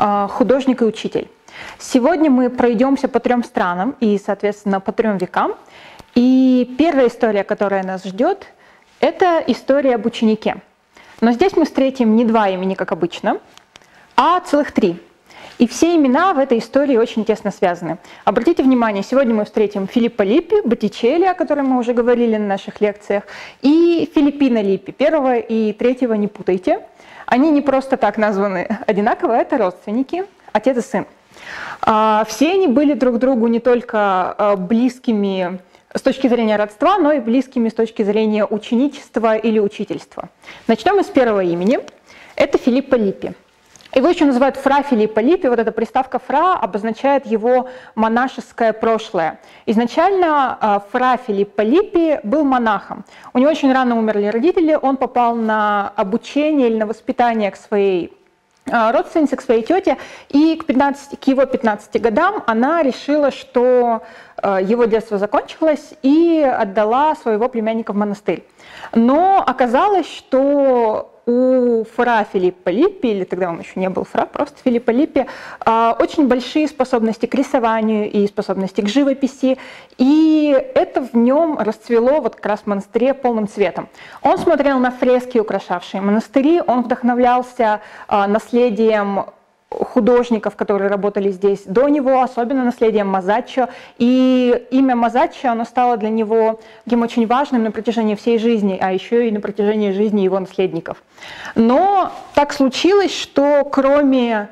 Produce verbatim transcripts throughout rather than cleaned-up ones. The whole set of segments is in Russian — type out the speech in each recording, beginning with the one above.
художник и учитель. Сегодня мы пройдемся по трем странам и, соответственно, по трем векам. И первая история, которая нас ждет, это история об ученике. Но здесь мы встретим не два имени, как обычно, а целых три. И все имена в этой истории очень тесно связаны. Обратите внимание, сегодня мы встретим Филиппо Липпи, Боттичелли, о котором мы уже говорили на наших лекциях, и Филиппино Липпи. Первого и третьего не путайте. Они не просто так названы одинаково, это родственники, отец и сын. Все они были друг другу не только близкими с точки зрения родства, но и близкими с точки зрения ученичества или учительства. Начнем мы с первого имени. Это Филиппо Липпи. Его еще называют фра Филиппо Липпи. Вот эта приставка «фра» обозначает его монашеское прошлое. Изначально фра Филиппо Липпи был монахом. У него очень рано умерли родители, он попал на обучение или на воспитание к своей родственнице, к своей тете, и к, пятнадцати, к его пятнадцати годам она решила, что его детство закончилось, и отдала своего племянника в монастырь. Но оказалось, что у фра Филиппо Липпи, или тогда он еще не был фра, просто Филиппо Липпи, очень большие способности к рисованию и способности к живописи, и это в нем расцвело вот как раз в монастыре полным цветом. Он смотрел на фрески, украшавшие монастыри, он вдохновлялся наследием художников, которые работали здесь до него, особенно наследием Мазаччо. И имя Мазаччо, оно стало для него таким очень важным на протяжении всей жизни, а еще и на протяжении жизни его наследников. Но так случилось, что кроме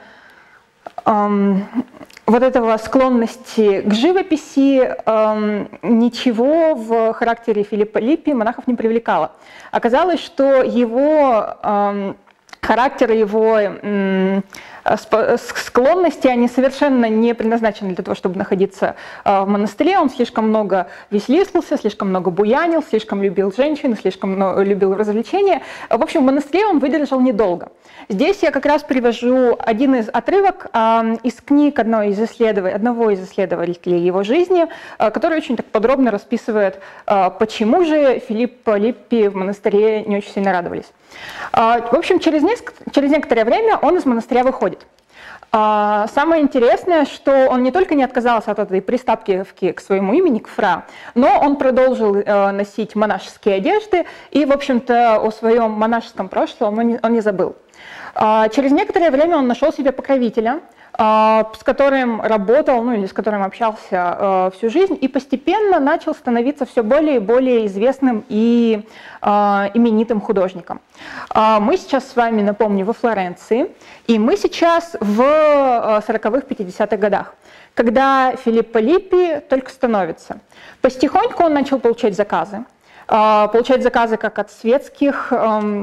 эм, вот этого склонности к живописи, эм, ничего в характере Филиппо Липпи монахов не привлекало. Оказалось, что его эм, характер, его эм, склонности, они совершенно не предназначены для того, чтобы находиться в монастыре. Он слишком много веселился, слишком много буянил, слишком любил женщин, слишком много любил развлечения. В общем, в монастыре он выдержал недолго. Здесь я как раз привожу один из отрывок из книг одного из исследователей, одного из исследователей его жизни, который очень так подробно расписывает, почему же Филиппо Липпи в монастыре не очень сильно радовались. В общем, через, несколько, через некоторое время он из монастыря выходит. Самое интересное, что он не только не отказался от этой приставки к своему имени, к фра, но он продолжил носить монашеские одежды и, в общем-то, о своем монашеском прошлом он не, он не забыл. Через некоторое время он нашел себе покровителя, с которым работал, ну или с которым общался всю жизнь, и постепенно начал становиться все более и более известным и именитым художником. Мы сейчас с вами, напомню, во Флоренции, и мы сейчас в сороковых, пятидесятых годах, когда Филиппо Липпи только становится. Потихоньку он начал получать заказы, получать заказы как от светских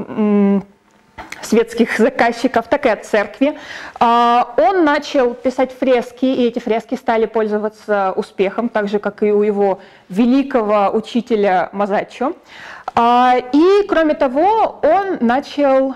светских заказчиков, так и от церкви. Он начал писать фрески, и эти фрески стали пользоваться успехом, так же, как и у его великого учителя Мазаччо. И, кроме того, он начал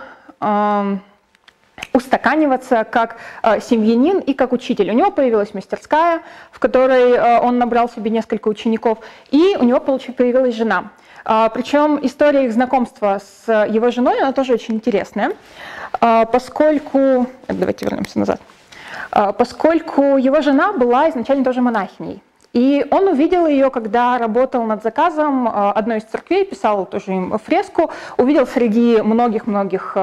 устаканиваться как семьянин и как учитель. У него появилась мастерская, в которой он набрал себе несколько учеников, и у него появилась жена. Причем история их знакомства с его женой, она тоже очень интересная, поскольку... Давайте вернемся назад. Поскольку его жена была изначально тоже монахиней. И он увидел ее, когда работал над заказом одной из церквей, писал тоже им фреску, увидел среди многих-многих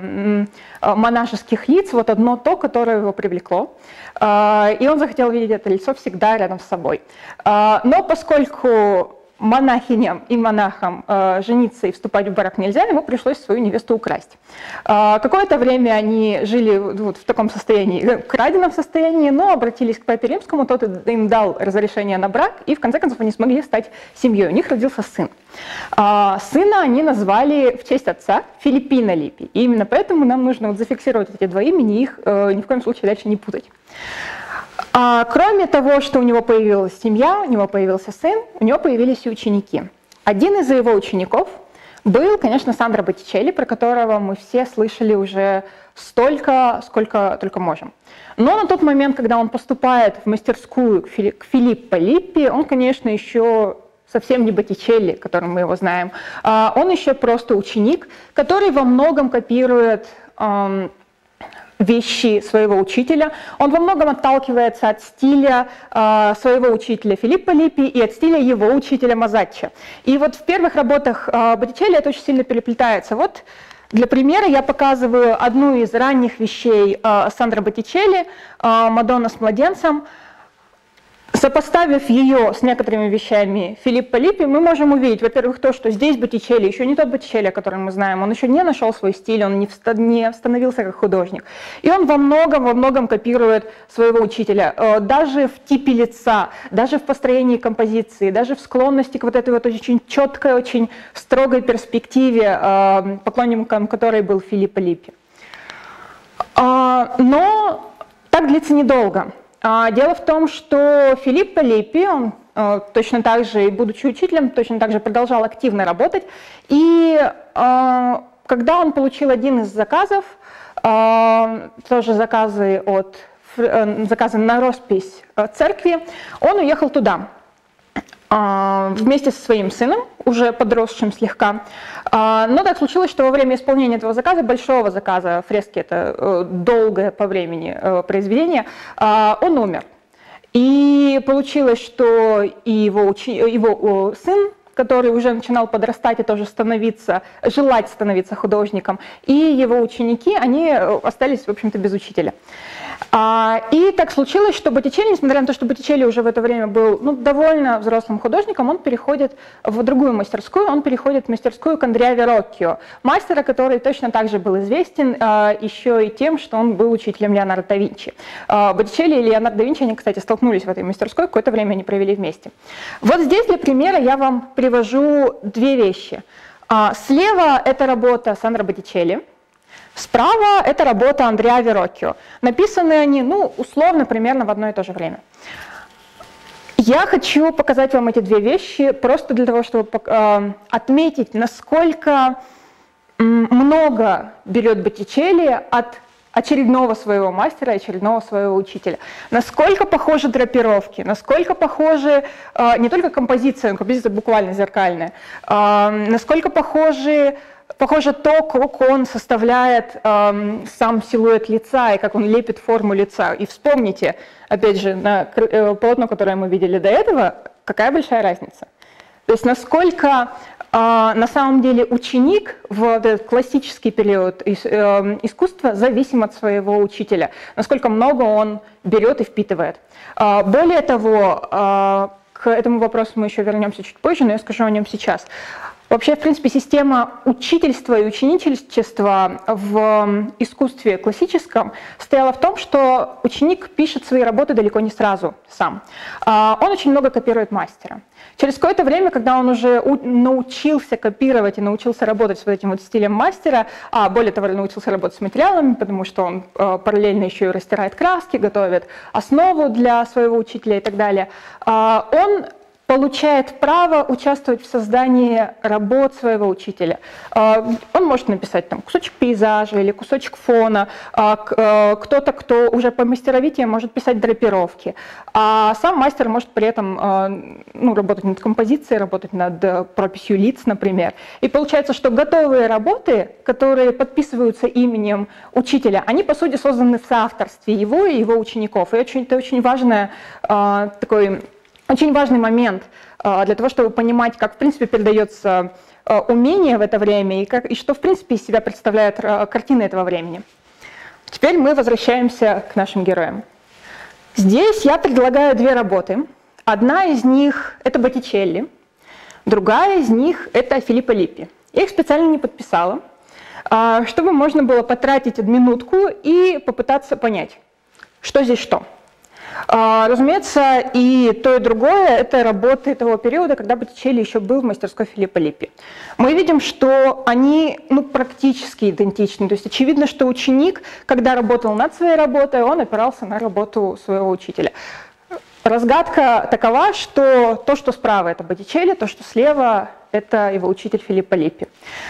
монашеских лиц вот одно то, которое его привлекло. И он захотел видеть это лицо всегда рядом с собой. Но поскольку монахиням и монахам э, жениться и вступать в брак нельзя, ему пришлось свою невесту украсть. Э, какое-то время они жили вот в таком состоянии, краденом состоянии, но обратились к папе римскому, тот им дал разрешение на брак, и в конце концов они смогли стать семьей. У них родился сын. Э, сына они назвали в честь отца Филиппино Липпи. И именно поэтому нам нужно вот зафиксировать эти два имени и их э, ни в коем случае дальше не путать. А, кроме того, что у него появилась семья, у него появился сын, у него появились и ученики. Один из его учеников был, конечно, Сандро Боттичелли, про которого мы все слышали уже столько, сколько только можем. Но на тот момент, когда он поступает в мастерскую к Филиппо Липпи, он, конечно, еще совсем не Боттичелли, которым мы его знаем. Он еще просто ученик, который во многом копирует вещи своего учителя. Он во многом отталкивается от стиля э, своего учителя Филиппо Липпи и от стиля его учителя Мазаччо. И вот в первых работах э, Боттичелли это очень сильно переплетается. Вот для примера я показываю одну из ранних вещей э, Сандро Боттичелли, э, «Мадонна с младенцем». Сопоставив ее с некоторыми вещами Филиппо Липпи, мы можем увидеть, во-первых, то, что здесь Боттичелли еще не тот Боттичелли, о котором мы знаем, он еще не нашел свой стиль, он не, вста- не становился как художник. И он во многом, во многом копирует своего учителя, даже в типе лица, даже в построении композиции, даже в склонности к вот этой вот очень четкой, очень строгой перспективе, поклонником которой был Филиппо Липпи. Но так длится недолго. Дело в том, что Филиппо Липпи, он э, точно так же, будучи учителем, точно так же продолжал активно работать. И э, когда он получил один из заказов, э, тоже заказы, от, э, заказы на роспись церкви, он уехал туда э, вместе со своим сыном, уже подросшим слегка. Э, но так случилось, что во время исполнения этого заказа, большого заказа, фрески это э, долгое по времени э, произведение, э, он умер. И получилось, что и его, учи, его э, сын, который уже начинал подрастать и тоже становиться, желать становиться художником, и его ученики, они остались, в общем-то, без учителя. И так случилось, что Боттичелли, несмотря на то, что Боттичелли уже в это время был ну, довольно взрослым художником, он переходит в другую мастерскую, он переходит в мастерскую к Андреа Верроккио, мастера, который точно так же был известен еще и тем, что он был учителем Леонардо да Винчи. Боттичелли и Леонардо да Винчи, они, кстати, столкнулись в этой мастерской, какое-то время они провели вместе. Вот здесь для примера я вам привожу две вещи. Слева это работа Сандро Боттичелли. Справа это работа Андреа Верроккио. Написаны они, ну, условно, примерно в одно и то же время. Я хочу показать вам эти две вещи просто для того, чтобы э, отметить, насколько много берет Боттичелли от очередного своего мастера, очередного своего учителя. Насколько похожи драпировки, насколько похожи э, не только композиция, но композиция буквально зеркальная, э, насколько похожи Похоже то, как он составляет э, сам силуэт лица и как он лепит форму лица. И вспомните, опять же, на э, полотно, которое мы видели до этого, какая большая разница. То есть насколько э, на самом деле ученик в этот классический период ис, э, искусства зависим от своего учителя, насколько много он берет и впитывает. Э, более того, э, к этому вопросу мы еще вернемся чуть позже, но я скажу о нем сейчас. Вообще, в принципе, система учительства и ученичества в искусстве классическом стояла в том, что ученик пишет свои работы далеко не сразу сам. Он очень много копирует мастера. Через какое-то время, когда он уже научился копировать и научился работать с вот этим вот стилем мастера, а более того, научился работать с материалами, потому что он параллельно еще и растирает краски, готовит основу для своего учителя и так далее, он получает право участвовать в создании работ своего учителя. Он может написать там кусочек пейзажа или кусочек фона, кто-то, кто уже по мастеровитию может писать драпировки, а сам мастер может при этом ну, работать над композицией, работать над прописью лиц, например. И получается, что готовые работы, которые подписываются именем учителя, они, по сути, созданы в соавторстве его и его учеников. И очень, это очень важное такой Очень важный момент для того, чтобы понимать, как в принципе передается умение в это время и, как, и что в принципе из себя представляет картина этого времени. Теперь мы возвращаемся к нашим героям. Здесь я предлагаю две работы. Одна из них – это Боттичелли, другая из них – это Филиппо Липпи. Я их специально не подписала, чтобы можно было потратить минутку и попытаться понять, что здесь что. Разумеется, и то, и другое – это работы того периода, когда Боттичелли еще был в мастерской Филиппо Липпи. Мы видим, что они ну, практически идентичны. То есть очевидно, что ученик, когда работал над своей работой, он опирался на работу своего учителя. Разгадка такова, что то, что справа – это Боттичелли, то, что слева – это его учитель Филиппо Липпи.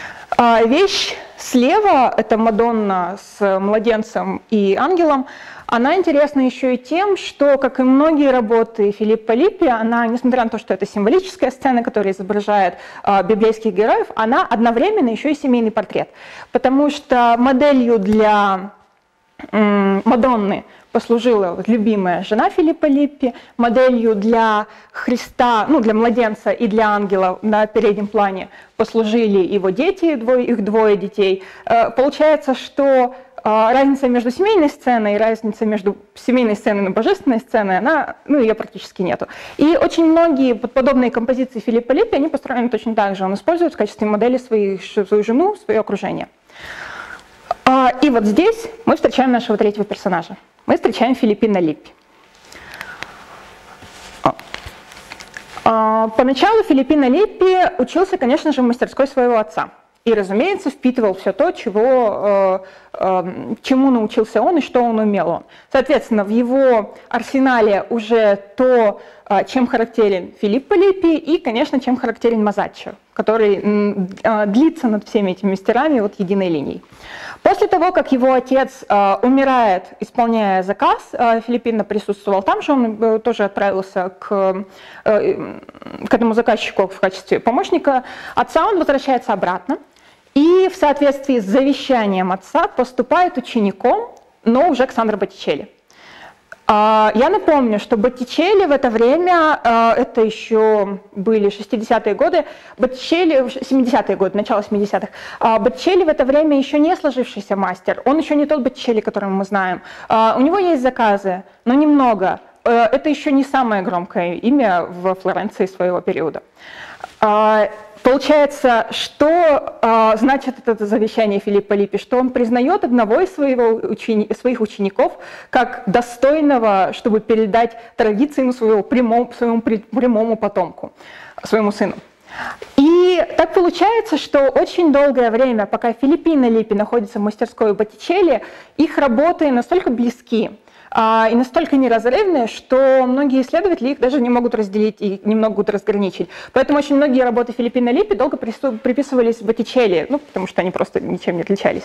Вещь слева – это Мадонна с младенцем и ангелом. Она интересна еще и тем, что, как и многие работы Филиппо Липпи, она, несмотря на то, что это символическая сцена, которая изображает э, библейских героев, она одновременно еще и семейный портрет. Потому что моделью для Мадонны послужила любимая жена Филиппа Липпи, моделью для Христа, ну, для младенца и для ангела на переднем плане послужили его дети, двое, их двое детей. Получается, что разница между семейной сценой и разница между семейной сценой и божественной сценой, она, ну, ее практически нету. И очень многие подобные композиции Филиппа Липпи, они построены точно так же. Он использует в качестве модели своих, свою жену, свое окружение. И вот здесь мы встречаем нашего третьего персонажа. Мы встречаем Филиппина Липпи. Поначалу Филиппино Липпи учился, конечно же, в мастерской своего отца. И, разумеется, впитывал все то, чего, чему научился он и что он умел он. Соответственно, в его арсенале уже то, чем характерен Филиппо Липпи и, конечно, чем характерен Мазаччо, который длится над всеми этими мастерами вот единой линией. После того, как его отец э, умирает, исполняя заказ, э, Филиппино присутствовал там же, он э, тоже отправился к, э, к этому заказчику в качестве помощника отца, он возвращается обратно и в соответствии с завещанием отца поступает учеником, но уже к Сандро Боттичелли. Я напомню, что Боттичелли в это время, это еще были шестидесятые годы, Боттичелли, семидесятые годы, начало семидесятых, Боттичелли в это время еще не сложившийся мастер, он еще не тот Боттичелли, которого мы знаем. У него есть заказы, но немного. Это еще не самое громкое имя в Флоренции своего периода. Получается, что э, значит это завещание Филиппа Липпи, что он признает одного из своего учени... своих учеников как достойного, чтобы передать традиции своего прямому, своему прямому потомку, своему сыну. И так получается, что очень долгое время, пока Филиппино Липпи находится в мастерской у Боттичелли, их работы настолько близки и настолько неразрывные, что многие исследователи их даже не могут разделить и не могут разграничить. Поэтому очень многие работы Филиппино Липпи долго приписывались Боттичелли, ну, потому что они просто ничем не отличались.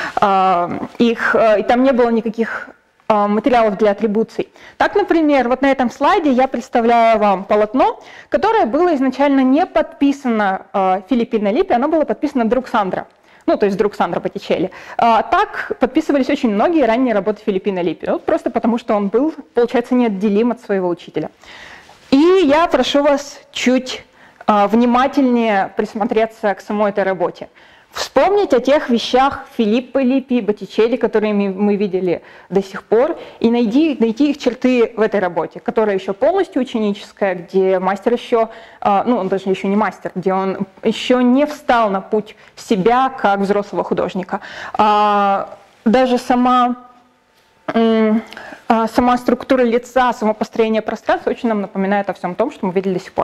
Их, и там не было никаких материалов для атрибуций. Так, например, вот на этом слайде я представляю вам полотно, которое было изначально не подписано Филиппино Липпи, оно было подписано друг Сандро. Ну, то есть друг Сандро Боттичелли. А, так подписывались очень многие ранние работы Филиппино Липпи, ну, просто потому что он был, получается, неотделим от своего учителя. И я прошу вас чуть а, внимательнее присмотреться к самой этой работе. Вспомнить о тех вещах Филиппо Липпи и Боттичелли, которые мы видели до сих пор, и найти, найти их черты в этой работе, которая еще полностью ученическая, где мастер еще, ну он даже еще не мастер, где он еще не встал на путь себя как взрослого художника. Даже сама, сама структура лица, само построение пространства очень нам напоминает о всем том, что мы видели до сих пор.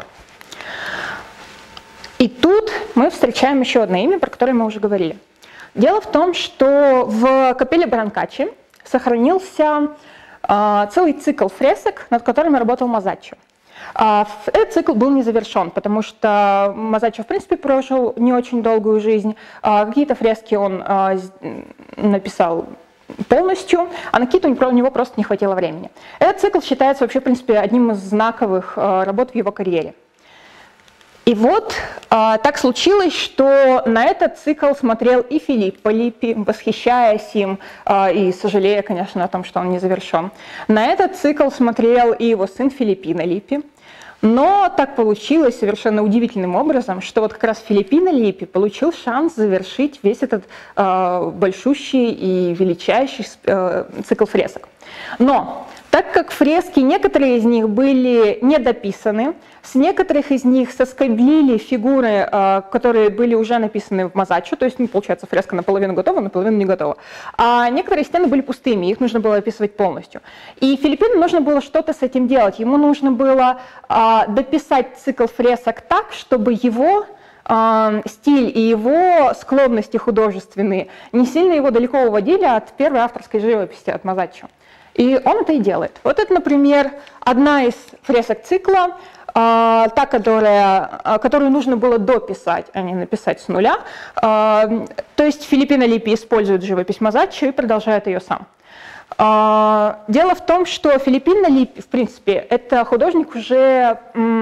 И тут мы встречаем еще одно имя, про которое мы уже говорили. Дело в том, что в капелле Бранкаччи сохранился э, целый цикл фресок, над которыми работал Мазаччо. Э, этот цикл был не завершен, потому что Мазаччо, в принципе, прожил не очень долгую жизнь. Э, какие-то фрески он э, написал полностью, а на какие-то у него просто не хватило времени. Этот цикл считается вообще, в принципе, одним из знаковых э, работ в его карьере. И вот а, так случилось, что на этот цикл смотрел и Филиппо Липпи, восхищаясь им а, и сожалея, конечно, о том, что он не завершен. На этот цикл смотрел и его сын Филиппино Липпи. Но так получилось совершенно удивительным образом, что вот как раз Филиппино Липпи получил шанс завершить весь этот э, большущий и величайший э, цикл фресок. Но так как фрески, некоторые из них были недописаны, с некоторых из них соскоблили фигуры, э, которые были уже написаны в Мазаччо, то есть, ну, получается, фреска наполовину готова, наполовину не готова. А некоторые стены были пустыми, их нужно было описывать полностью. И Филиппину нужно было что-то с этим делать, ему нужно было э, дописать цикл фресок так, чтобы его э, стиль и его склонности художественные не сильно его далеко уводили от первой авторской живописи, от Мазаччо. И он это и делает. Вот это, например, одна из фресок цикла, э, та, которая, которую нужно было дописать, а не написать с нуля. Э, то есть Филиппино Липпи использует живопись Мазаччо и продолжает ее сам. Дело в том, что Филиппино Липпи, в принципе, это художник уже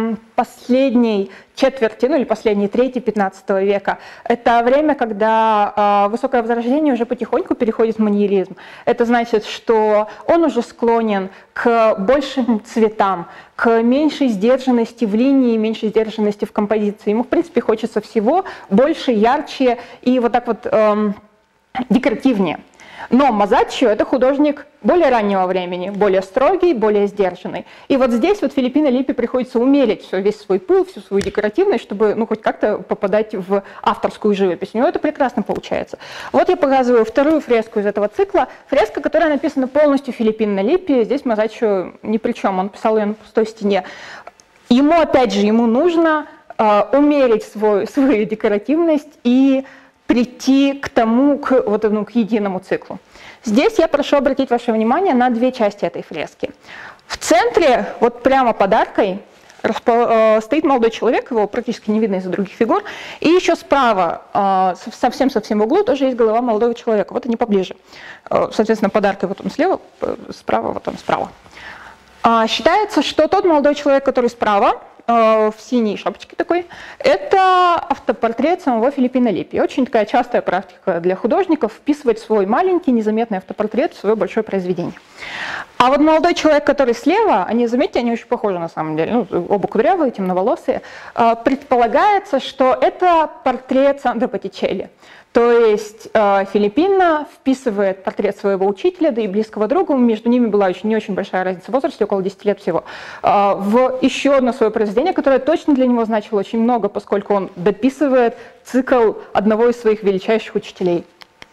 последней четверти, ну или последней трети пятнадцатого века. Это время, когда высокое возрождение уже потихоньку переходит в маньеризм. Это значит, что он уже склонен к большим цветам, к меньшей сдержанности в линии, меньшей сдержанности в композиции. Ему, в принципе, хочется всего больше, ярче и вот так вот эм, декоративнее. Но Мазаччо — это художник более раннего времени, более строгий, более сдержанный. И вот здесь вот Филиппино Липпи приходится умерить все, весь свой пыл, всю свою декоративность, чтобы ну, хоть как-то попадать в авторскую живопись. У него это прекрасно получается. Вот я показываю вторую фреску из этого цикла. Фреска, которая написана полностью Филиппино Липпи. Здесь Мазаччо ни при чем, он писал ее на пустой стене. Ему, опять же, ему нужно э, умерить свой, свою декоративность и прийти к тому, к, вот, ну, к единому циклу. Здесь я прошу обратить ваше внимание на две части этой фрески. В центре, вот прямо под аркой, стоит молодой человек, его практически не видно из-за других фигур, и еще справа, совсем-совсем в углу, тоже есть голова молодого человека, вот они поближе. Соответственно, под аркой вот он слева, справа, вот он справа. Считается, что тот молодой человек, который справа, в синей шапочке такой, это автопортрет самого Филиппино Липпи. Очень такая частая практика для художников вписывать свой маленький незаметный автопортрет в свое большое произведение. А вот молодой человек, который слева, они, заметьте, они очень похожи на самом деле, ну, оба кудрявые, темноволосые, предполагается, что это портрет Сандро Боттичелли. То есть э, Филиппино вписывает портрет своего учителя, да и близкого друга, между ними была очень, не очень большая разница в возрасте, около десяти лет всего, э, в еще одно свое произведение, которое точно для него значило очень много, поскольку он дописывает цикл одного из своих величайших учителей.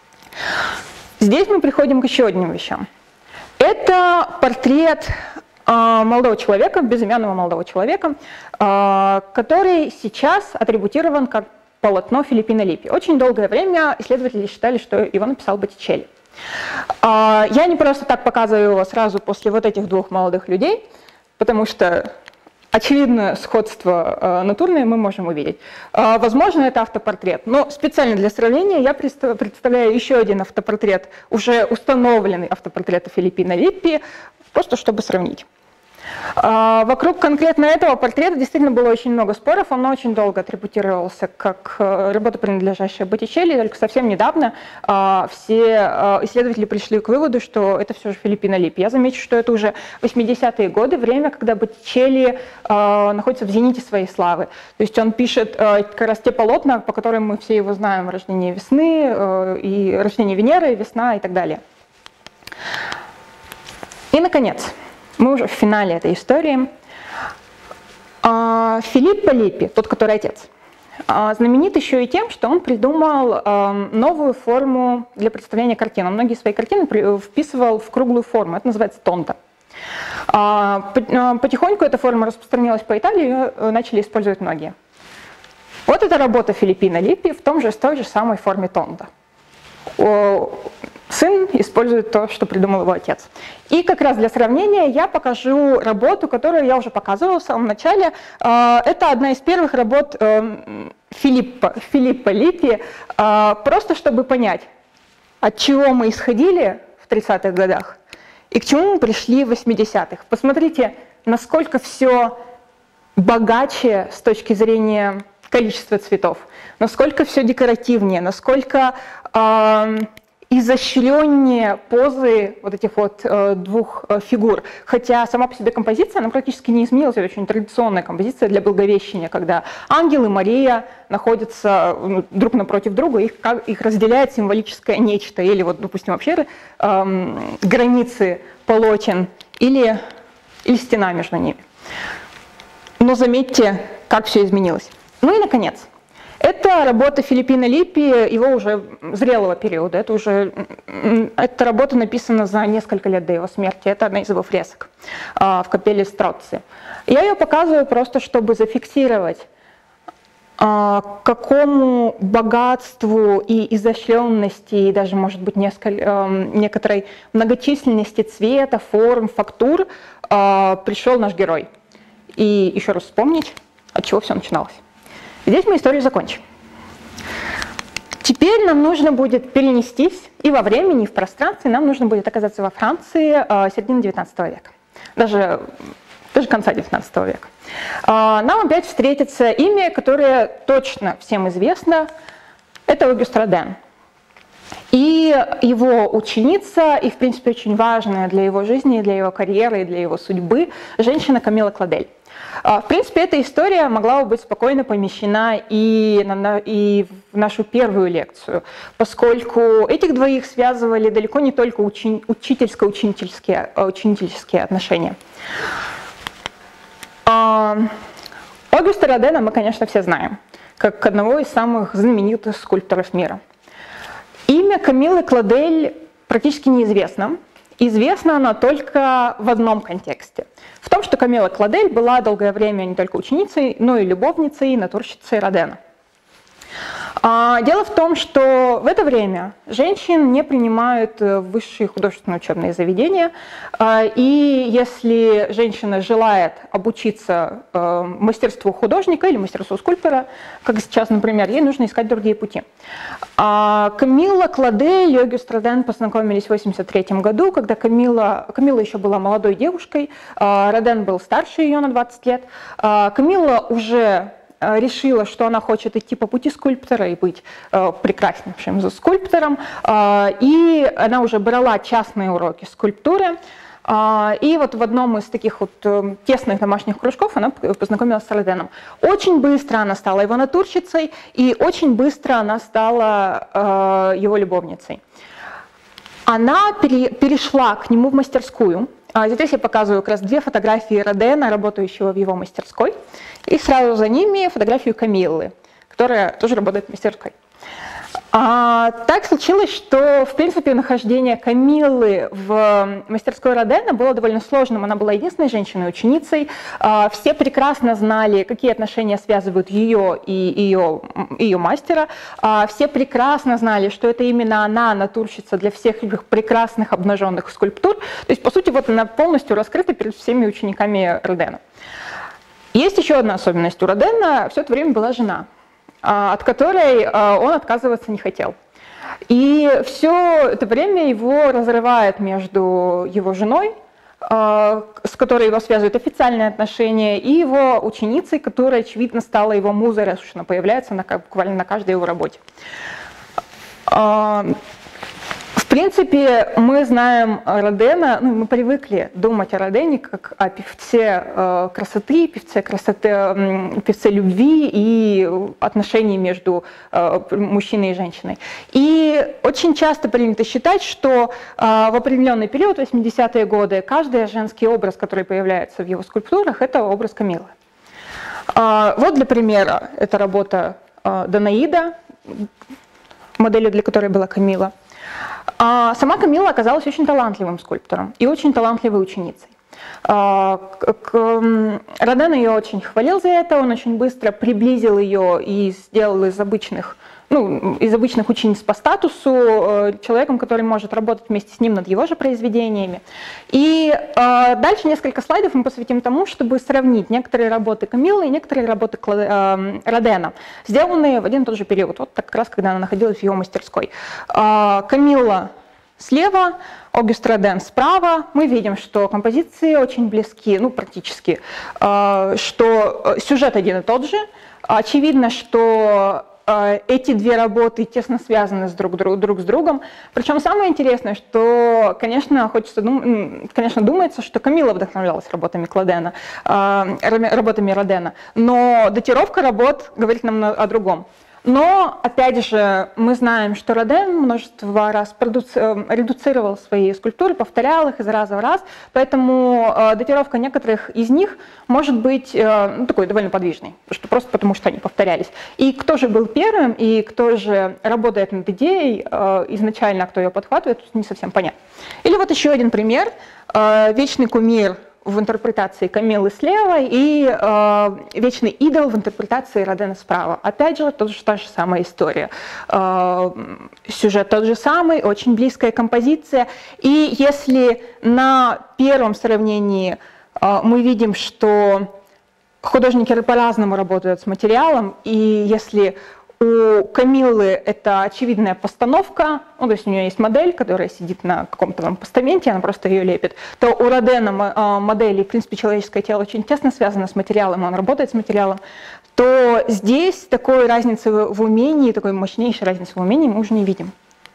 Здесь мы приходим к еще одним вещам. Это портрет э, молодого человека, безымянного молодого человека, э, который сейчас атрибутирован как полотно Филиппино Липпи. Очень долгое время исследователи считали, что его написал Боттичелли. Я не просто так показываю его сразу после вот этих двух молодых людей, потому что очевидное сходство натурное мы можем увидеть. Возможно, это автопортрет, но специально для сравнения я представляю еще один автопортрет, уже установленный автопортрет Филиппино Липпи, просто чтобы сравнить. Вокруг конкретно этого портрета действительно было очень много споров, он очень долго атрибутировался как работа, принадлежащая Боттичелли, только совсем недавно все исследователи пришли к выводу, что это все же Филиппино Липпи. Я замечу, что это уже восьмидесятые годы, время, когда Боттичелли находится в зените своей славы. То есть он пишет как раз те полотна, по которым мы все его знаем: «Рождение весны», и «Рождение Венеры», «Весна» и так далее. И, наконец, мы уже в финале этой истории. Филиппо Липпи, тот, который отец, знаменит еще и тем, что он придумал новую форму для представления картин. Он многие свои картины вписывал в круглую форму, это называется тонто. Потихоньку эта форма распространилась по Италии, ее начали использовать многие. Вот эта работа Филиппино Липпи в том же, с той же самой форме тонто. Сын использует то, что придумал его отец. И как раз для сравнения я покажу работу, которую я уже показывала в самом начале. Это одна из первых работ Филиппо, Филиппо Липпи, просто чтобы понять, от чего мы исходили в тридцатых годах и к чему мы пришли в восьмидесятых. Посмотрите, насколько все богаче с точки зрения количества цветов, насколько все декоративнее, насколько изощреннее позы вот этих вот э, двух э, фигур. Хотя сама по себе композиция, она практически не изменилась. Это очень традиционная композиция для Благовещения, когда ангел и Мария находятся ну, друг напротив друга, их, их разделяет символическое нечто, или вот, допустим, вообще э, границы полотен, или, или стена между ними. Но заметьте, как все изменилось. Ну и, наконец, это работа Филиппино Липпи, его уже зрелого периода. Это уже, эта работа написана за несколько лет до его смерти. Это одна из его фресок в капелле Строцци. Я ее показываю просто, чтобы зафиксировать, какому богатству и изощренности, и даже, может быть, несколько, некоторой многочисленности цвета, форм, фактур пришел наш герой. И еще раз вспомнить, от чего все начиналось. Здесь мы историю закончим. Теперь нам нужно будет перенестись и во времени, и в пространстве. Нам нужно будет оказаться во Франции середины девятнадцатого века. Даже даже конца девятнадцатого века. Нам опять встретится имя, которое точно всем известно, это Огюст Роден. И его ученица, и в принципе очень важная для его жизни, для его карьеры и для его судьбы, женщина Камилла Клодель. В принципе, эта история могла бы быть спокойно помещена и, на, и в нашу первую лекцию, поскольку этих двоих связывали далеко не только учи, учительско-ученические ученические отношения. Огюста Родена мы, конечно, все знаем, как одного из самых знаменитых скульпторов мира. Имя Камиллы Клодель практически неизвестно. Известна она только в одном контексте. В том, что Камилла Клодель была долгое время не только ученицей, но и любовницей, натурщицей Родена. Дело в том, что в это время женщин не принимают в высшие художественные учебные заведения, и если женщина желает обучиться мастерству художника или мастерству скульптора, как сейчас, например, ей нужно искать другие пути. Камилла Клодель и Огюст Роден познакомились в восемьдесят третьем году, когда Камилла, Камилла еще была молодой девушкой, Роден был старше ее на двадцать лет. Камилла уже решила, что она хочет идти по пути скульптора и быть э, прекраснейшим скульптором, э, и она уже брала частные уроки скульптуры, э, и вот в одном из таких вот э, тесных домашних кружков она познакомилась с Роденом. Очень быстро она стала его натурщицей, и очень быстро она стала э, его любовницей. Она пере, перешла к нему в мастерскую. Здесь я показываю как раз две фотографии Родена, работающего в его мастерской, и сразу за ними фотографию Камиллы, которая тоже работает в мастерской. А, так случилось, что, в принципе, нахождение Камиллы в мастерской Родена было довольно сложным. Она была единственной женщиной-ученицей. А, все прекрасно знали, какие отношения связывают ее и ее, ее мастера. А, все прекрасно знали, что это именно она натурщица для всех этих прекрасных обнаженных скульптур. То есть, по сути, вот она полностью раскрыта перед всеми учениками Родена. Есть еще одна особенность. У Родена все это время была жена, от которой он отказываться не хотел. И все это время его разрывает между его женой, с которой его связывают официальные отношения, и его ученицей, которая, очевидно, стала его музой, раз уж она появляется на, буквально на каждой его работе. В принципе, мы знаем Родена, ну, мы привыкли думать о Родене как о певце э, красоты, певце, красоты э, певце любви и отношений между э, мужчиной и женщиной. И очень часто принято считать, что э, в определенный период, восьмидесятые годы, каждый женский образ, который появляется в его скульптурах, это образ Камиллы. Э, вот для примера, это работа э, Данаида, моделью для которой была Камилла. А сама Камилла оказалась очень талантливым скульптором и очень талантливой ученицей. Роден ее очень хвалил за это, он очень быстро приблизил ее и сделал из обычных, ну, из обычных учениц по статусу человеком, который может работать вместе с ним над его же произведениями. И э, дальше несколько слайдов мы посвятим тому, чтобы сравнить некоторые работы Камиллы и некоторые работы э, Родена, сделанные в один и тот же период, вот как раз когда она находилась в его мастерской. Э, Камилла слева, Огюст Роден справа. Мы видим, что композиции очень близки, ну практически, э, что сюжет один и тот же. Очевидно, что эти две работы тесно связаны с друг, друг, друг с другом. Причем самое интересное, что, конечно, хочется дум... конечно, думается, что Камилла вдохновлялась работами Клодена, э, работами Родена, но датировка работ говорит нам о другом. Но, опять же, мы знаем, что Роден множество раз продуци... редуцировал свои скульптуры, повторял их из раза в раз, поэтому э, датировка некоторых из них может быть э, ну, такой довольно подвижной, что просто потому, что они повторялись. И кто же был первым, и кто же работает над идеей, э, изначально кто ее подхватывает, не совсем понятно. Или вот еще один пример. Э, вечный кумир в интерпретации Камиллы слева и э, вечный идол в интерпретации Родена справа. Опять же, тот же, та же самая история. Э, сюжет тот же самый, очень близкая композиция. И если на первом сравнении э, мы видим, что художники по-разному работают с материалом, и если У Камиллы это очевидная постановка, ну, то есть у нее есть модель, которая сидит на каком-то там постаменте, она просто ее лепит. То у Родена модели, в принципе, человеческое тело очень тесно связано с материалом, он работает с материалом, то здесь такой разницы в умении, такой мощнейшей разницы в умении мы уже не видим.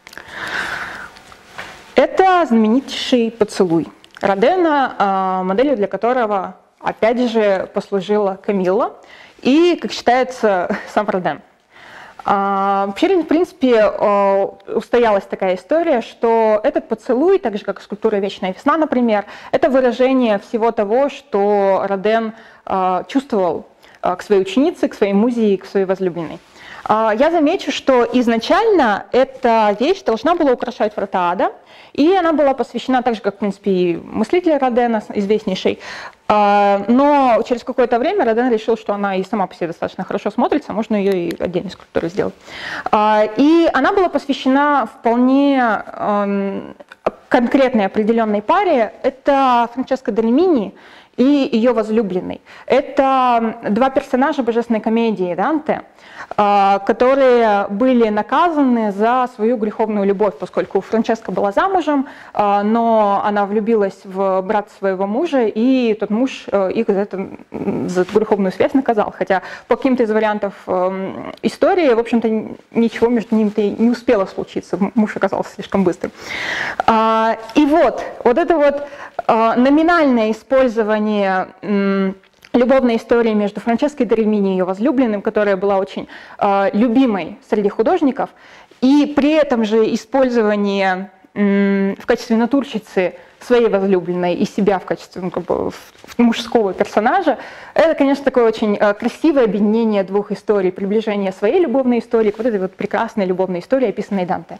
Это знаменитейший поцелуй Родена, моделью для которого, опять же, послужила Камилла и, как считается, сам Роден. Вообще, в принципе, устоялась такая история, что этот поцелуй, так же как скульптура «Вечная весна», например, это выражение всего того, что Роден чувствовал к своей ученице, к своей музе и к своей возлюбленной. Я замечу, что изначально эта вещь должна была украшать врата ада, и она была посвящена так же, как, в принципе, и мыслитель Родена, известнейший. Но через какое-то время Роден решил, что она и сама по себе достаточно хорошо смотрится, можно ее и отдельной скульптурой сделать. И она была посвящена вполне конкретной определенной паре. Это Франческо дель Римини и ее возлюбленный. Это два персонажа божественной комедии Данте, которые были наказаны за свою греховную любовь, поскольку Франческа была замужем, но она влюбилась в брата своего мужа, и тот муж их за, это, за эту греховную связь наказал. Хотя по каким-то из вариантов истории, в общем-то, ничего между ними-то не успело случиться. Муж оказался слишком быстрым. И вот, вот это вот номинальное использование любовной истории между Франческой дель Римини и ее возлюбленным, которая была очень э, любимой среди художников, и при этом же использование э, в качестве натурщицы своей возлюбленной и себя в качестве ну, как бы, мужского персонажа, это, конечно, такое очень э, красивое объединение двух историй, приближение своей любовной истории к вот этой вот прекрасной любовной истории, описанной Данте.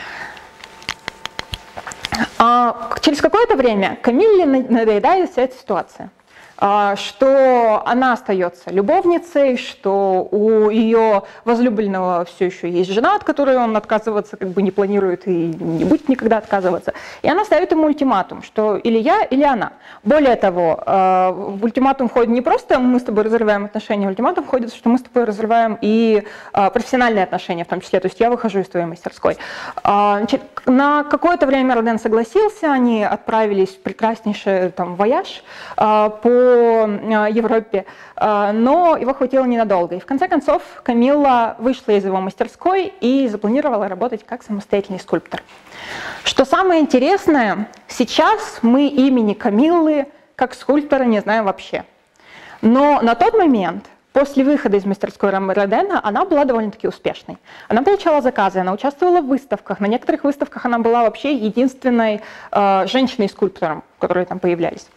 А через какое-то время Камилле надоедает вся эта ситуация, что она остается любовницей, что у ее возлюбленного все еще есть жена, от которой он отказываться как бы не планирует и не будет никогда отказываться. И она ставит ему ультиматум, что или я, или она. Более того, в ультиматум входит не просто мы с тобой разрываем отношения, в ультиматум входит, что мы с тобой разрываем и профессиональные отношения в том числе, то есть я выхожу из твоей мастерской. На какое-то время Роден согласился, они отправились в прекраснейший там вояж по Европе, но его хватило ненадолго. И в конце концов Камилла вышла из его мастерской и запланировала работать как самостоятельный скульптор. Что самое интересное, сейчас мы имени Камиллы как скульптора не знаем вообще. Но на тот момент, после выхода из мастерской Родена, она была довольно-таки успешной. Она получала заказы, она участвовала в выставках. На некоторых выставках она была вообще единственной э, женщиной-скульптором, которые там появлялись.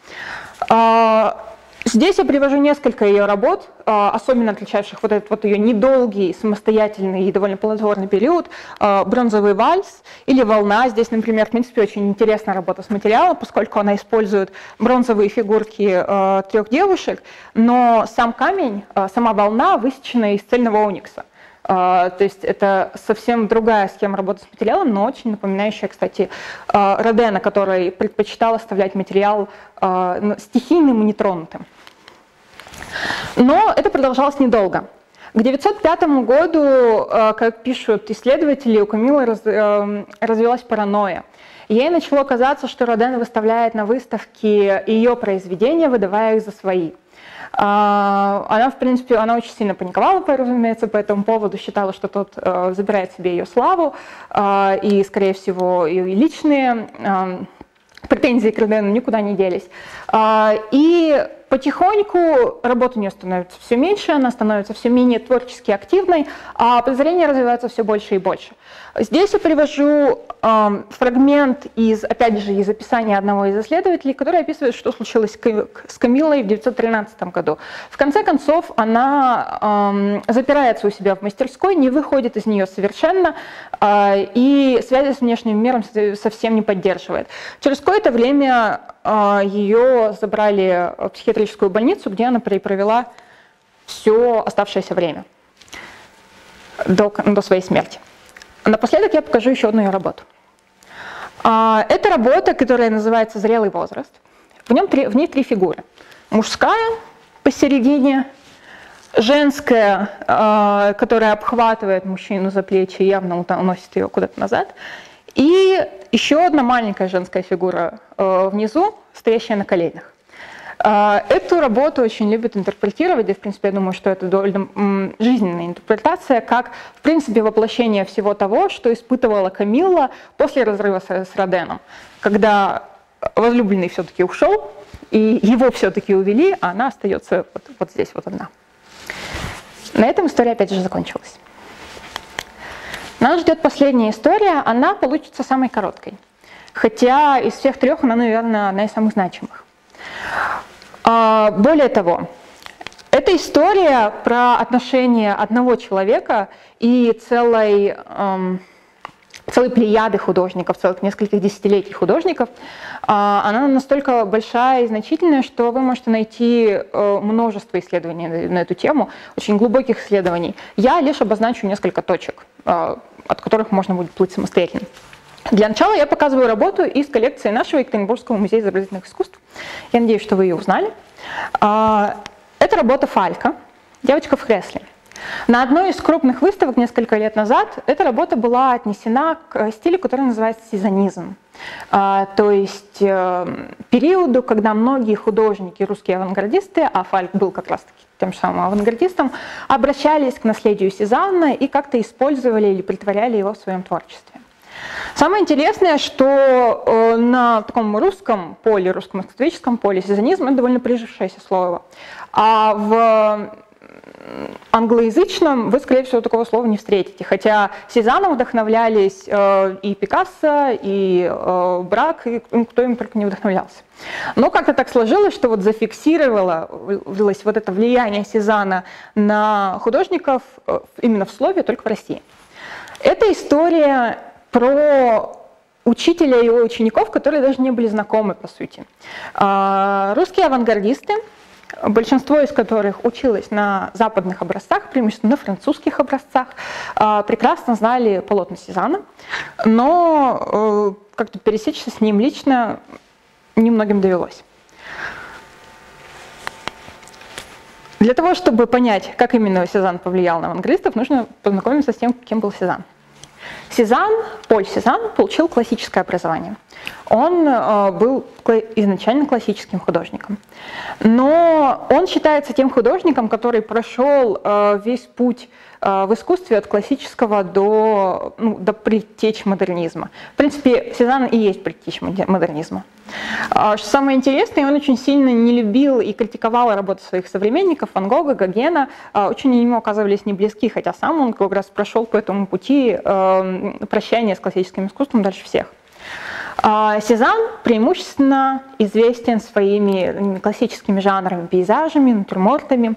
Здесь я привожу несколько ее работ, особенно отличавших вот этот вот ее недолгий, самостоятельный и довольно плодотворный период. «Бронзовый вальс» или «Волна». Здесь, например, в принципе, очень интересная работа с материалом, поскольку она использует бронзовые фигурки трех девушек, но сам камень, сама волна высечена из цельного оникса. То есть это совсем другая схема работы с материалом, но очень напоминающая, кстати, Родена, который предпочитал оставлять материал стихийным и нетронутым. Но это продолжалось недолго. К девятьсот пятому году, как пишут исследователи, у Камиллы развилась паранойя. Ей начало казаться, что Роден выставляет на выставке ее произведения, выдавая их за свои. Она, в принципе, она очень сильно паниковала, разумеется, по этому поводу, считала, что тот э, забирает себе ее славу, э, и, скорее всего, ее личные э, претензии к Родену никуда не делись. Э, и потихоньку работа у нее становится все меньше, она становится все менее творчески активной, а подозрения развиваются все больше и больше. Здесь я привожу э, фрагмент из, опять же, из описания одного из исследователей, который описывает, что случилось с Камиллой в девятьсот тринадцатом году. В конце концов, она э, запирается у себя в мастерской, не выходит из нее совершенно э, и связи с внешним миром совсем не поддерживает. Через какое-то время э, ее забрали в психиатрическую больницу, где она провела все оставшееся время до, до своей смерти. Напоследок я покажу еще одну ее работу. Это работа, которая называется «Зрелый возраст». В, нем три, в ней три фигуры. Мужская посередине, женская, э, которая обхватывает мужчину за плечи и явно уносит ее куда-то назад. И еще одна маленькая женская фигура э, внизу, стоящая на коленях. Э, эту работу очень любят интерпретировать, и, в принципе, я думаю, что это довольно м, жизненная интерпретация, как, в принципе, воплощение всего того, что испытывала Камилла после разрыва с, с Роденом, когда возлюбленный все-таки ушел, и его все-таки увели, а она остается вот, вот здесь вот одна. На этом история опять же закончилась. Нас ждет последняя история, она получится самой короткой. Хотя из всех трех она, наверное, одна из самых значимых. Более того, это история про отношения одного человека и целой, эм, целой плеяды художников, целых нескольких десятилетий художников. Она настолько большая и значительная, что вы можете найти множество исследований на эту тему, очень глубоких исследований. Я лишь обозначу несколько точек, от которых можно будет плыть самостоятельно. Для начала я показываю работу из коллекции нашего Екатеринбургского музея изобразительных искусств. Я надеюсь, что вы ее узнали. Это работа Фалька «Девочка в кресле». На одной из крупных выставок несколько лет назад эта работа была отнесена к стилю, который называется сезонизм. То есть периоду, когда многие художники, русские авангардисты, а Фальк был как раз-таки тем же самым авангардистом, обращались к наследию Сезанна и как-то использовали или притворяли его в своем творчестве. Самое интересное, что на таком русском поле, русском эстетическом поле сезонизм — это довольно прижившееся слово. А в англоязычном вы, скорее всего, такого слова не встретите. Хотя Сезанном вдохновлялись э, и Пикассо, и э, Брак, и кто им только не вдохновлялся. Но как-то так сложилось, что вот зафиксировалось вот это влияние Сезанна на художников э, именно в слове, только в России. Это история про учителя и его учеников, которые даже не были знакомы, по сути. Э, русские авангардисты, большинство из которых училось на западных образцах, преимущественно на французских образцах, прекрасно знали полотна Сезанна, но как-то пересечься с ним лично немногим довелось. Для того, чтобы понять, как именно Сезанн повлиял на авангардистов, нужно познакомиться с тем, кем был Сезанн. Сезанн, Поль Сезанн, получил классическое образование. Он э, был изначально классическим художником. Но он считается тем художником, который прошел э, весь путь э, в искусстве от классического до, ну, до предтеч модернизма. В принципе, Сезанн и есть предтечь модернизма. Что самое интересное, он очень сильно не любил и критиковал работу своих современников, Ван Гога, Гогена. Очень ему оказывались не близки, хотя сам он как раз прошел по этому пути э, прощания с классическим искусством дальше всех. Сезанн преимущественно известен своими классическими жанрами, пейзажами, натюрмортами.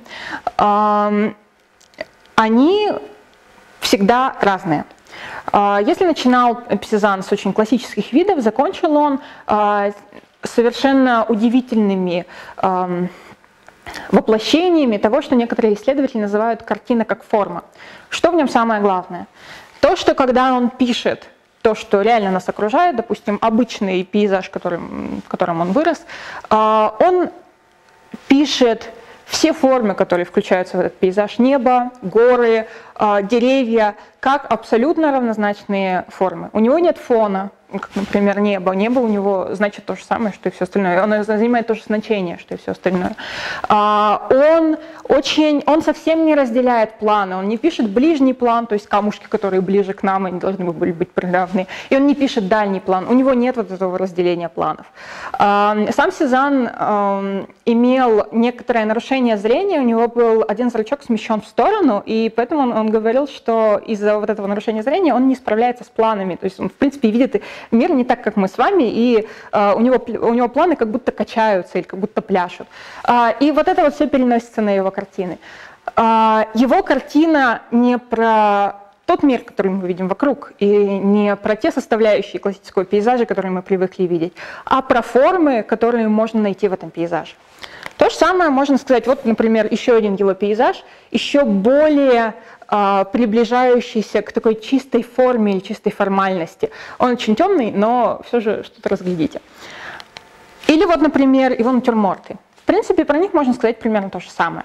Они всегда разные. Если начинал Сезанн с очень классических видов, закончил он совершенно удивительными воплощениями того, что некоторые исследователи называют картина как форма. Что в нем самое главное? То, что когда он пишет то, что реально нас окружает, допустим, обычный пейзаж, которым, в котором он вырос, он пишет все формы, которые включаются в этот пейзаж: небо, горы, деревья, как абсолютно равнозначные формы. У него нет фона, как, например, небо. Небо у него значит то же самое, что и все остальное. Оно занимает то же значение, что и все остальное. Он, очень, он совсем не разделяет планы. Он не пишет ближний план, то есть камушки, которые ближе к нам, они должны были быть равны. И он не пишет дальний план. У него нет вот этого разделения планов. Сам Сезанн имел некоторое нарушение зрения. У него был один зрачок смещен в сторону, и поэтому он, он говорил, что из-за вот этого нарушения зрения он не справляется с планами. То есть он, в принципе, видит мир не так, как мы с вами, и uh, у, него, у него планы как будто качаются или как будто пляшут. Uh, и вот это вот все переносится на его картины. Uh, его картина не про тот мир, который мы видим вокруг, и не про те составляющие классического пейзажа, которые мы привыкли видеть, а про формы, которые можно найти в этом пейзаже. То же самое можно сказать, вот, например, еще один его пейзаж, еще более э, приближающийся к такой чистой форме или чистой формальности. Он очень темный, но все же что-то разглядите. Или вот, например, его натюрморты. В принципе, про них можно сказать примерно то же самое.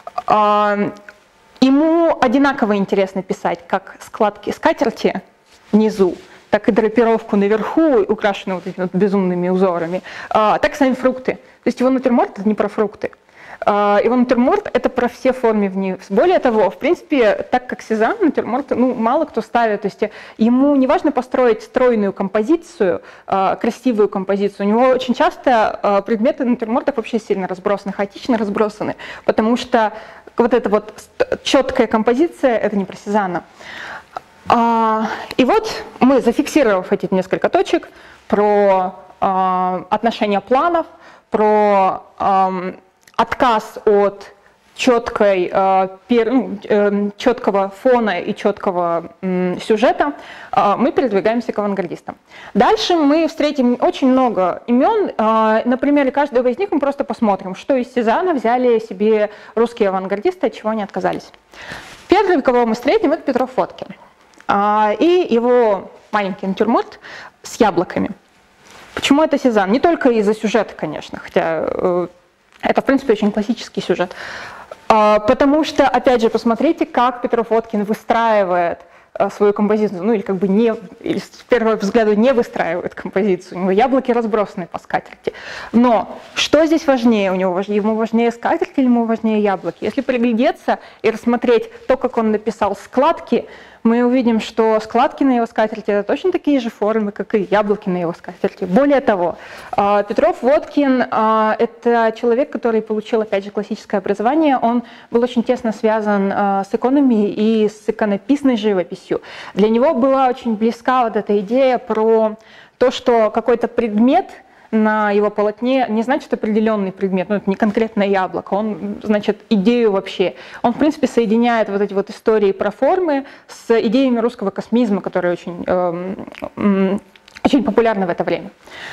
Ему одинаково интересно писать как складки скатерти внизу, так и драпировку наверху, украшенную вот этими вот безумными узорами, так и сами фрукты. То есть его натюрморт — это не про фрукты. Его натюрморт — это про все формы вниз. Более того, в принципе, так как Сезанн, натюрморт ну, мало кто ставит. То есть ему не важно построить стройную композицию, красивую композицию. У него очень часто предметы натюрмортов вообще сильно разбросаны, хаотично разбросаны, потому что вот эта вот четкая композиция — это не про Сезанна. И вот мы, зафиксировав эти несколько точек, про отношения планов, про отказ от четкой, четкого фона и четкого сюжета, мы передвигаемся к авангардистам. Дальше мы встретим очень много имен. На примере каждого из них мы просто посмотрим, что из Сезанна взяли себе русские авангардисты, от чего они отказались. Первый, кого мы встретим, это Петров Водкин и его маленький натюрморт с яблоками. Почему это Сезанн? Не только из-за сюжета, конечно, хотя это, в принципе, очень классический сюжет. Потому что, опять же, посмотрите, как Петров Водкин выстраивает свою композицию, ну или как бы не, или с первого взгляда не выстраивает композицию. У него яблоки разбросаны по скатерти. Но что здесь важнее? У него важнее, ему важнее скатерть или ему важнее яблоки? Если приглядеться и рассмотреть то, как он написал складки, мы увидим, что складки на его скатерти — это точно такие же формы, как и яблоки на его скатерти. Более того, Петров Водкин — это человек, который получил, опять же, классическое образование. Он был очень тесно связан с иконами и с иконописной живописью. Для него была очень близка вот эта идея про то, что какой-то предмет на его полотне не значит определенный предмет, ну это не конкретное яблоко, он значит идею вообще. Он, в принципе, соединяет вот эти вот истории про формы с идеями русского космизма, которые очень, э, очень популярны в это время.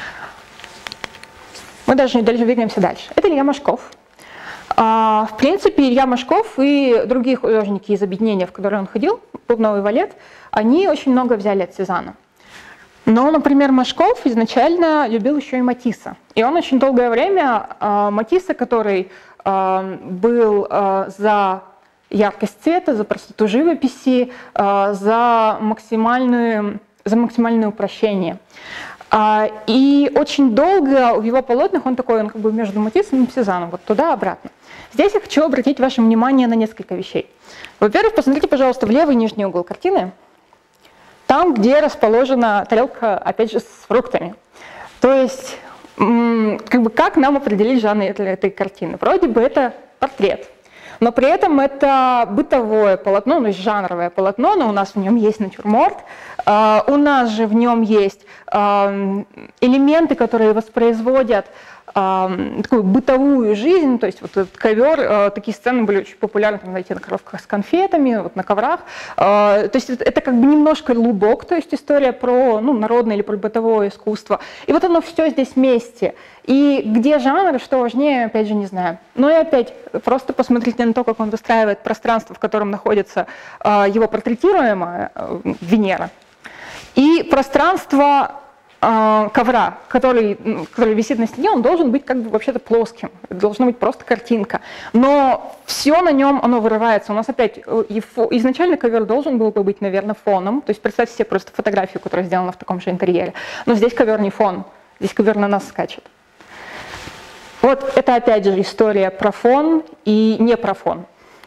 Мы даже, даже двигаемся дальше. Это Илья Мошков. В принципе, Илья Мошков и другие художники из объединения, в которое он ходил, Бубновый Валет, они очень много взяли от Сезанна. Но, например, Мошков изначально любил еще и Матисса. И он очень долгое время э, Матисса, который э, был э, за яркость цвета, за простоту живописи, э, за, максимальную, за максимальное упрощение. Э, и очень долго в его полотнах он такой, он как бы между Матиссом и Сезанном, вот туда-обратно. Здесь я хочу обратить ваше внимание на несколько вещей. Во-первых, посмотрите, пожалуйста, в левый нижний угол картины. Там, где расположена тарелка, опять же, с фруктами. То есть, как бы, как нам определить жанр этой картины? Вроде бы это портрет, но при этом это бытовое полотно, ну, то есть жанровое полотно, но у нас в нем есть натюрморт, у нас же в нем есть элементы, которые воспроизводят такую бытовую жизнь, то есть вот этот ковер, такие сцены были очень популярны, там, знаете, на коробках с конфетами, вот на коврах. То есть это, это как бы немножко лубок, то есть история про ну, народное или про бытовое искусство. И вот оно все здесь вместе. И где жанр, что важнее, опять же, не знаю. Но и опять, просто посмотрите на то, как он выстраивает пространство, в котором находится его портретируемая Венера, и пространство ковра, который, который висит на стене, он должен быть как бы вообще-то плоским, это должна быть просто картинка. Но все на нем, оно вырывается. У нас опять изначально ковер должен был бы быть, наверное, фоном. То есть представьте себе просто фотографию, которая сделана в таком же интерьере. Но здесь ковер не фон, здесь ковер на нас скачет. Вот это опять же история про фон и не про фон.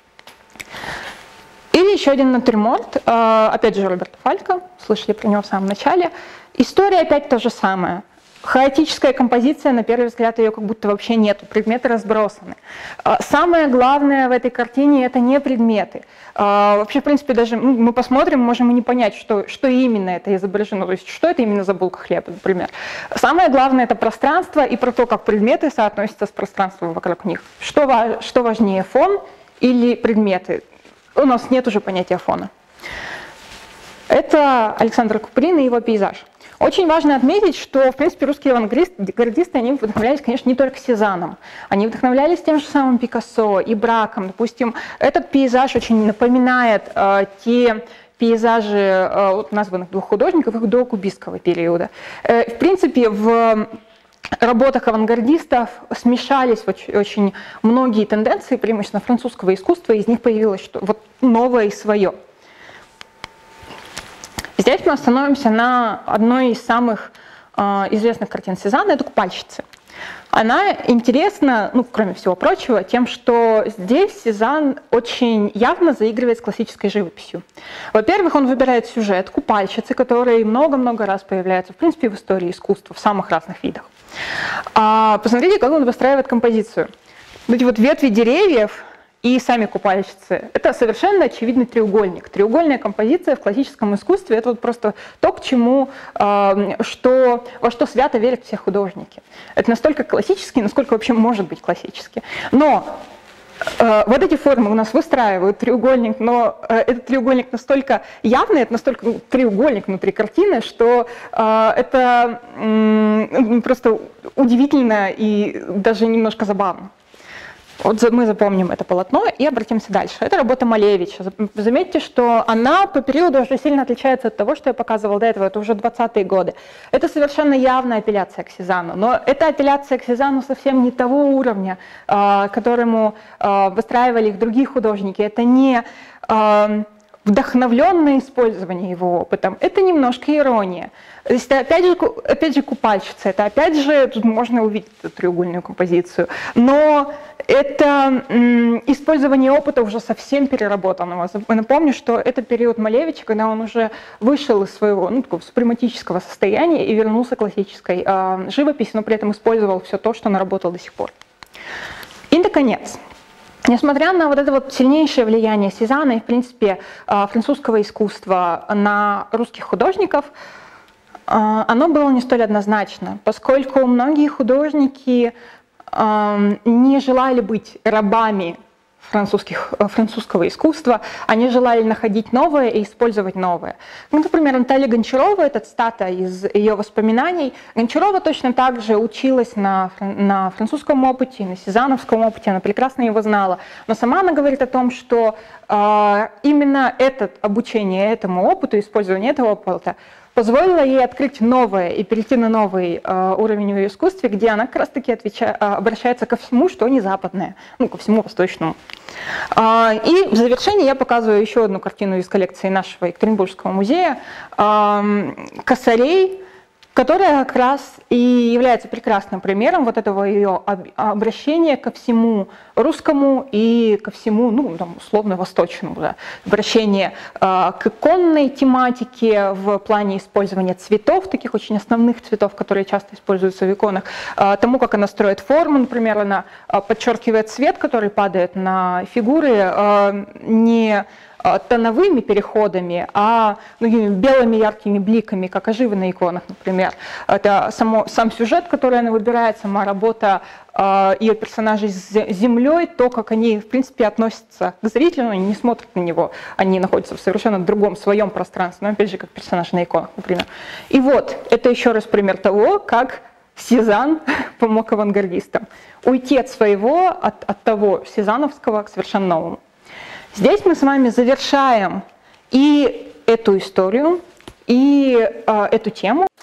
Или еще один натюрморт, опять же Роберто Фалько, слышали про него в самом начале. История опять то же самое. Хаотическая композиция, на первый взгляд, ее как будто вообще нету, предметы разбросаны. Самое главное в этой картине — это не предметы. Вообще, в принципе, даже ну, мы посмотрим, можем и не понять, что, что именно это изображено, то есть что это именно за булка хлеба, например. Самое главное — это пространство и про то, как предметы соотносятся с пространством вокруг них. Что, что важнее, фон или предметы? У нас нет уже понятия фона. Это Александр Куприн и его пейзаж. Очень важно отметить, что, в принципе, русские авангардисты, они вдохновлялись, конечно, не только Сезанном. Они вдохновлялись тем же самым Пикассо и Браком. Допустим, этот пейзаж очень напоминает э, те пейзажи э, вот, названных двух художников их до кубистского периода. Э, в принципе, в работах авангардистов смешались очень, очень многие тенденции, преимущественно французского искусства, и из них появилось что, вот новое и свое. Здесь мы остановимся на одной из самых э, известных картин Сезанна, это «Купальщицы». Она интересна, ну, кроме всего прочего, тем, что здесь Сезанн очень явно заигрывает с классической живописью. Во-первых, он выбирает сюжет купальщицы, который много-много раз появляется, в принципе, в истории искусства, в самых разных видах. А посмотрите, как он выстраивает композицию. Вот эти вот ветви деревьев и сами купальщицы – это совершенно очевидный треугольник. Треугольная композиция в классическом искусстве – это вот просто то, к чему, что, во что свято верят все художники. Это настолько классически, насколько вообще может быть классически. Но вот эти формы у нас выстраивают треугольник, но этот треугольник настолько явный, это настолько ну, треугольник внутри картины, что это просто удивительно и даже немножко забавно. Вот мы запомним это полотно и обратимся дальше. Это работа Малевича. Заметьте, что она по периоду уже сильно отличается от того, что я показывала до этого. Это уже двадцатые годы. Это совершенно явная апелляция к Сезанну. Но это апелляция к Сезанну совсем не того уровня, к которому выстраивали их другие художники. Это не вдохновленное использование его опытом. Это немножко ирония. То есть это опять же, опять же купальщица, это опять же, тут можно увидеть эту треугольную композицию, но это м, использование опыта уже совсем переработанного. Напомню, что это период Малевича, когда он уже вышел из своего ну, такого супрематического состояния и вернулся к классической э, живописи, но при этом использовал все то, что наработал до сих пор. И, наконец, несмотря на вот это вот сильнейшее влияние Сезанна и, в принципе, французского искусства на русских художников, оно было не столь однозначно, поскольку многие художники не желали быть рабами французских, французского искусства, они желали находить новое и использовать новое. Ну, например, Наталья Гончарова, это цитата из ее воспоминаний. Гончарова точно так же училась на, на французском опыте, на сезанновском опыте, она прекрасно его знала. Но сама она говорит о том, что э, именно это обучение этому опыту, использование этого опыта позволило ей открыть новое и перейти на новый э, уровень в ее искусстве, где она как раз-таки отвеча, э, обращается ко всему, что не западное, ну, ко всему восточному. Э, и в завершении я показываю еще одну картину из коллекции нашего Екатеринбургского музея э, «Косарей», которая как раз и является прекрасным примером вот этого ее обращения ко всему русскому и ко всему, ну, там, условно, восточному. Да. Обращение э, к иконной тематике в плане использования цветов, таких очень основных цветов, которые часто используются в иконах, э, тому, как она строит форму, например, она э, подчеркивает цвет, который падает на фигуры, э, не тоновыми переходами, а ну, белыми яркими бликами, как оживы на иконах, например. Это само, сам сюжет, который она выбирает, сама работа э, ее персонажей с землей, то, как они, в принципе, относятся к зрителю, они не смотрят на него, они находятся в совершенно другом своем пространстве, но опять же, как персонажи на иконах, например. И вот, это еще раз пример того, как Сезанн помог авангардистам уйти от своего, от, от того сезанновского к совершенно новому. Здесь мы с вами завершаем и эту историю, и э, эту тему.